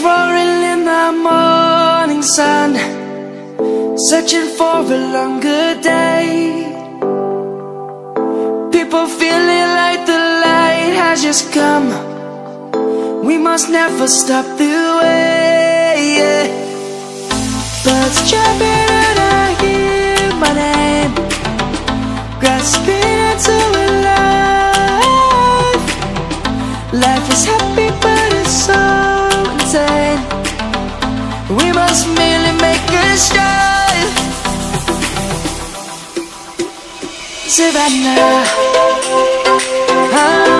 roaring in the morning sun, searching for a longer day. People feeling like the light has just come. We must never stop the way, yeah. Birds jumping and I hear my name, grasping into a life. Life is happy but it's so insane. We must merely make a start. Savannah,